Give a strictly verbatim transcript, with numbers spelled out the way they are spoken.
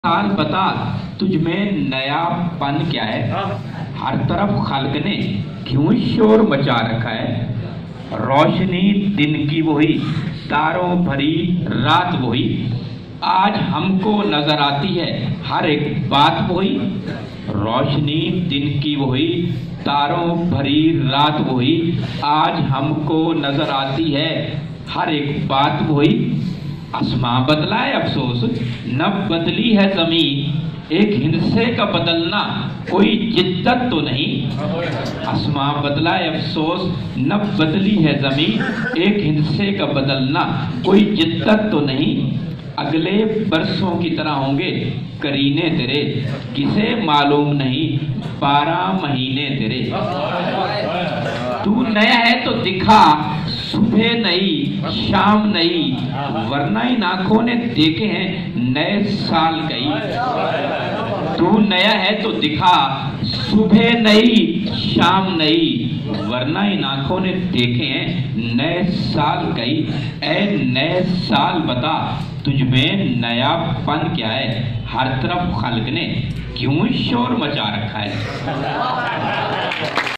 साल बता तुझ में नयापन क्या है। हर तरफ खल्क ने क्यों शोर मचा रखा है। रोशनी दिन की वही, तारों भरी रात वही, आज हमको नजर आती है हर एक बात वही। रोशनी दिन की वही, तारों भरी रात वही, आज हमको नजर आती है हर एक बात वही। आसमां बदला है अफसोस न बदली है जमीन, एक हिंसे का बदलना कोई जिद्दत तो नहीं। आसमां बदला है अफसोस न बदली है जमीन, एक हिंसे का बदलना कोई जिद्दत तो नहीं। अगले बरसों की तरह होंगे करीने तेरे, किसे मालूम नहीं बारह महीने तेरे। तू नया है तो दिखा, सुबह नहीं शाम नहीं, वरना इन आंखों ने देखे हैं नए साल कई। तू नया है तो दिखा, सुबह नहीं शाम नहीं, वरना इन आंखों ने देखे हैं नए साल कई। ऐ नए साल बता तुझ में नयापन क्या है। हर तरफ खल्क ने क्यों शोर मचा रखा है।